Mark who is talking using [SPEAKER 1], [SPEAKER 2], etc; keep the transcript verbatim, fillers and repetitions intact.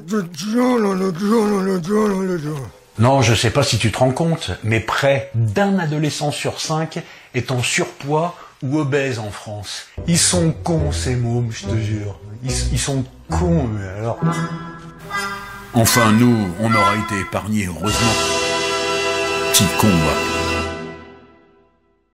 [SPEAKER 1] Non, je sais pas si tu te rends compte, mais près d'un adolescent sur cinq est en surpoids ou obèse en France. Ils sont cons, ces mômes, je te jure. Ils, ils sont cons, mais alors...
[SPEAKER 2] Enfin, nous, on aura été épargnés, heureusement. Petit con, va.